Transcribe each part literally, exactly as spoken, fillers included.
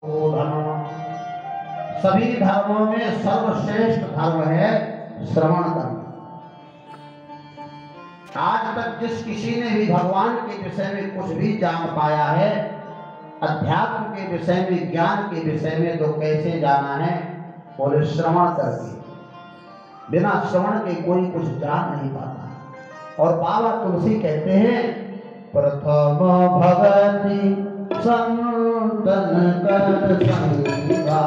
सभी धर्मों में सर्वश्रेष्ठ धर्म है श्रवण धर्म। आज तक जिस किसी ने भी भगवान के विषय में कुछ भी जान पाया है, अध्यात्म के विषय में, ज्ञान के विषय में, तो कैसे जाना है? बोले श्रवण करके। बिना श्रवण के कोई कुछ जान नहीं पाता। और बाबा तुलसी कहते हैं, प्रथम भगति संतन कर संगा,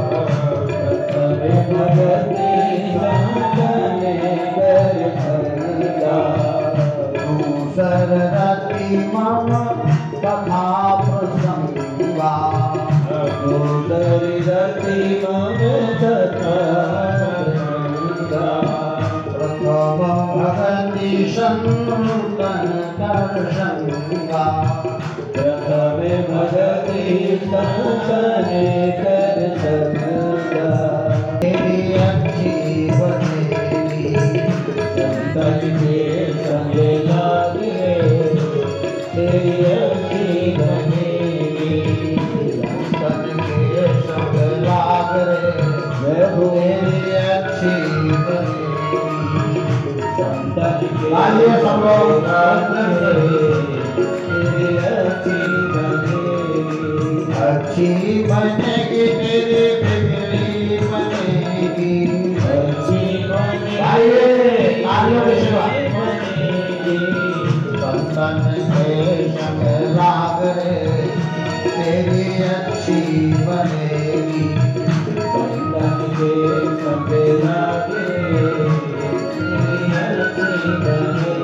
प्रथम भगति संतन कर संगा, दूसर रति मम कथा प्रसंगा, दूसर रति मम कथा प्रसंगा, प्रथम भगति संतन कर संगा, प्रथम भगति संतन कर संगा, तेरी अच्छी बनेगी संतन के संग लागे, तेरी अच्छी बनेगी संतन के संग लागे, तेरी अच्छी बनेगी संतन के सब लोग अच्छी बनेगी, तेरी बिगड़ी बनेगी अच्छी बनेगी, तालियों की सेवा बनेगी संतन के संग लाग रे, तेरी अच्छी बनेगी संतन के संग लागे, तेरी अच्छी बनेगी।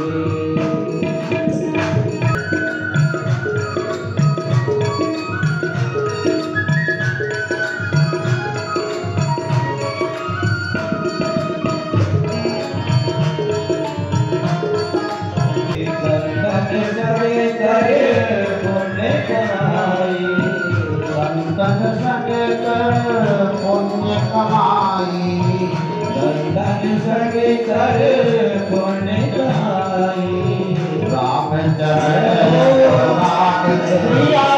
संतन संग कर पुण्य कमाई, संतन संग कर पुण्य कमाई, राम जय राम जय।